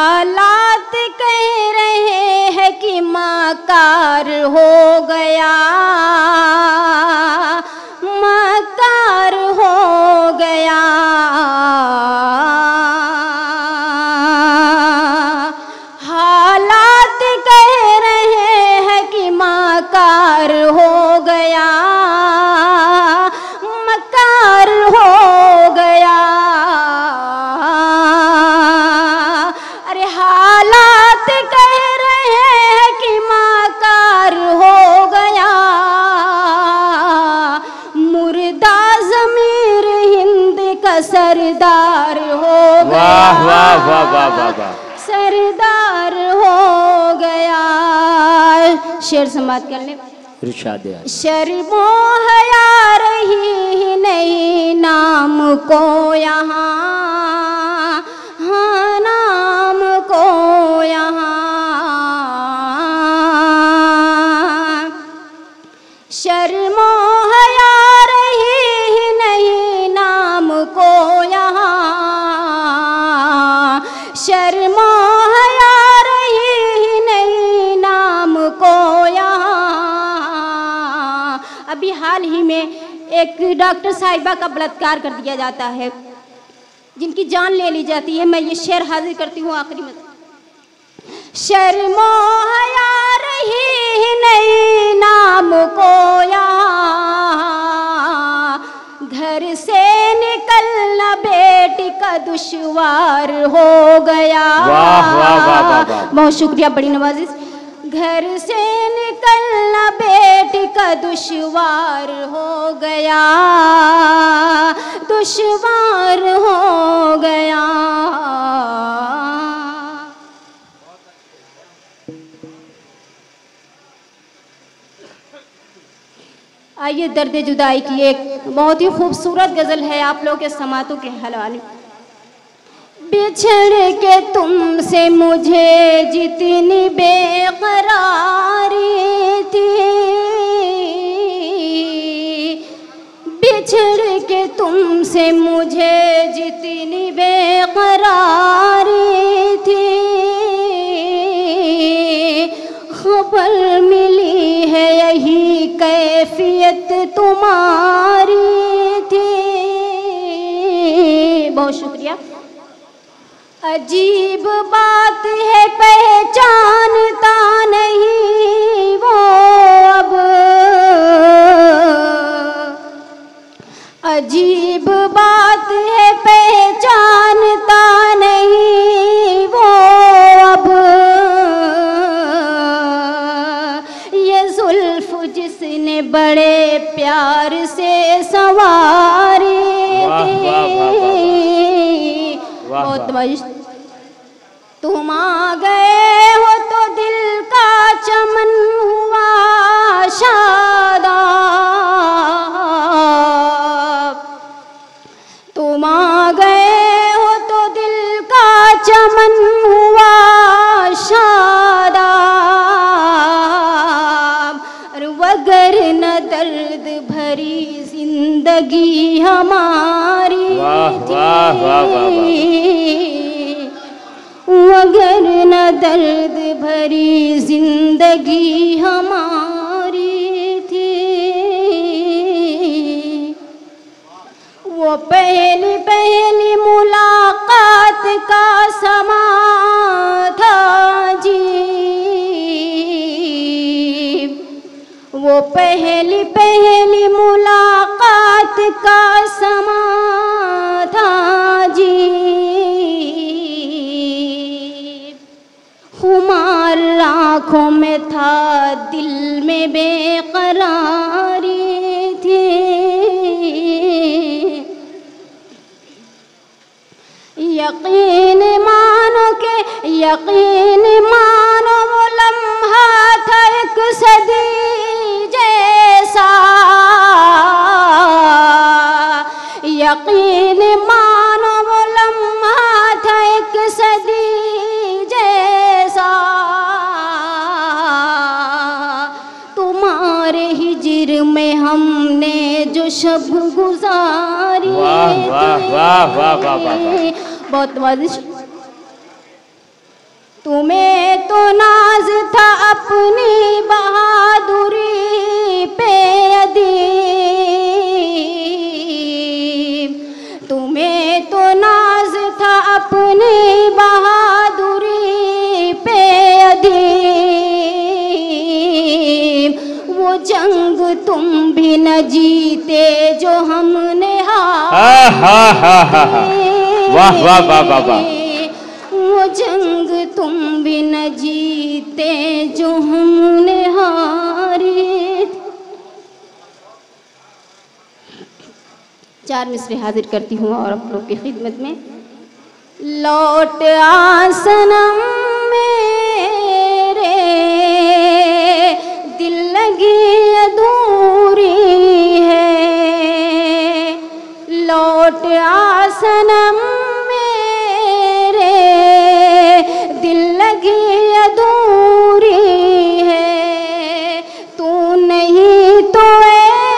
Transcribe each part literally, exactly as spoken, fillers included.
हालात कह रहे हैं कि मकार हो गया, मकार हो गया। हालात कह रहे हैं कि मकार हो गया, मकार हो गया। अरे हालात कह रहे हैं कि मकार हो गया, मुर्दा ज़मीर हिंद का सरदार हो गया। वाह वाह वाह वाह वाह वाह, सरदार हो गया। शेर समाप्त कर ले। इरशाद है। शर्मो हया रही नहीं नाम को यहाँ, हाँ नाम को यहाँ। शर्मो हया रही नहीं नाम को यहाँ, शर्मो हया रही नहीं नाम को यहाँ। अभी हाल ही में एक डॉक्टर साहिबा का बलात्कार कर दिया जाता है, जिनकी जान ले ली जाती है। मैं ये शेर हाजिर करती हूँ आखिरी में। शर्मो हया रही नहीं नाम को यहाँ, घर से निकलना बेटी का दुश्वार हो गया। वाह वाह वाह वाह वाह, बहुत शुक्रिया, बड़ी नवाजिश। घर से निकलना बेटी का दुश्वार हो गया, दुश्वार हो गया। आइए दर्द जुदाई की एक बहुत ही खूबसूरत गजल है आप लोगों के समातों के हवाले। बिछड़ के तुमसे मुझे जितनी बेकरारी थी, बिछड़ के तुमसे मुझे जितनी बेकरारी थी, खबर मिली है यही कैफियत तुम्हारी थी। बहुत शुक्रिया। अजीब बात है पहचानता नहीं वो अब, अजीब बात है पहचानता नहीं वो अब। ये जुल्फ जिसने बड़े प्यार से सवारी थी। बहुत मस्त। तुम आ गए हो तो दिल का चमन हुआ शादाब, तुम आ गए हो तो दिल का चमन हुआ शादाब। वगर न दर्द भरी जिंदगी हमारी थी, वगर न दर्द भरी जिंदगी हमारी थी। वो पहली पहली मुलाकात का समा था जी, वो पहली पहली मुलाकात का समा था जी। खुमार आँखों में था, दिल में बेकरारी थी। यकीन मानो के यकीन मानो वो लम्हा था एक सदी जैसा, यकीन मानो वो लम्हा था एक सदी जैसा। तुम्हारे हिज्र में हमने जो शब गुजारी। वाह वाह वाह वाह वाह वाह, बहुत वाजिश। तुम्हें तो नाज था अपनी बहादुरी पे अदीब, तुम्हें तो नाज था अपनी बहादुरी पे अदीब। वो जंग तुम भी न जीते जो हमने हारी, वाह वाह वाह वाह वाह। वो जंग तुम भी न जीते जो हमने हारी। चार मिसरे हाजिर करती हूँ और आप लोग की खिदमत में। लौट आ सनम मेरे, दिल लगी अधूरी है। लौट आ सनम मेरे, दिल लगी अधूरी है। तू नहीं तो ए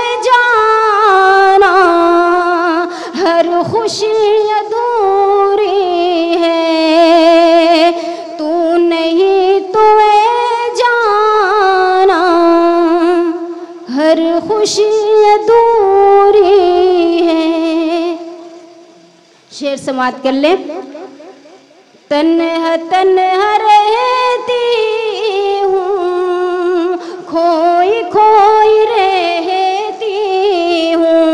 जाना हर खुशी अधूरी है। तू नहीं तो ए जाना हर खुशी अधूरी है। शेर समात कर ले। तन्हा तन्हा रहती हूँ, खोई खोई रहती हूँ।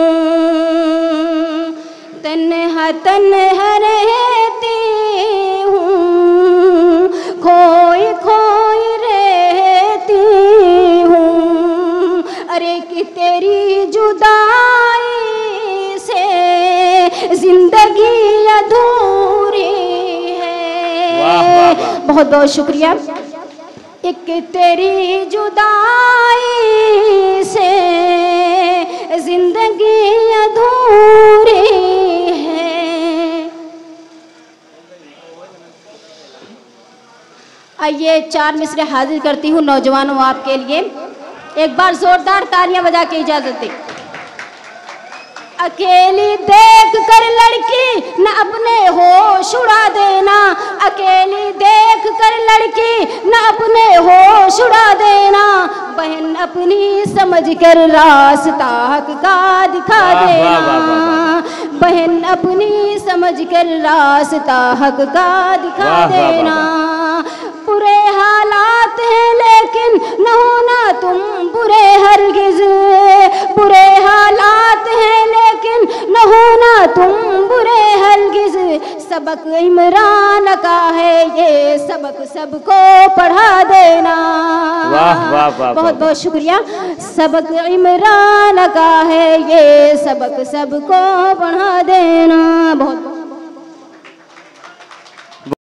तन्हा तन्हा रहती हूँ, खोई खोई रहती हूँ। अरे कि तेरी जुदाई से जिंदगी अधूरी है। बहुत बहुत शुक्रिया। एक तेरी जुदाई से जिंदगी अधूरी है। आइए चार मिसरे हाजिर करती हूँ नौजवानों आपके लिए। एक बार जोरदार तालियां बजा के इजाजत दें। अकेली देख कर लड़की न अपने होश उड़ा देना, अकेली देख कर लड़की न अपने होश उड़ा देना। बहन अपनी समझ कर रास्ता हक का दिखा देना, बहन अपनी समझ कर रास्ता हक का दिखा देना। बुरे हालात हैं लेकिन न होना तुम बुरे हरगिज़, बुरे हालात हैं लेकिन न होना तुम बुरे हरगिज़। सबक इमरान का है ये सबक सबको पढ़ा देना। वाह वाह वाह। बहुत बहुत शुक्रिया। सबक इमरान का है ये सबक सबको पढ़ा देना।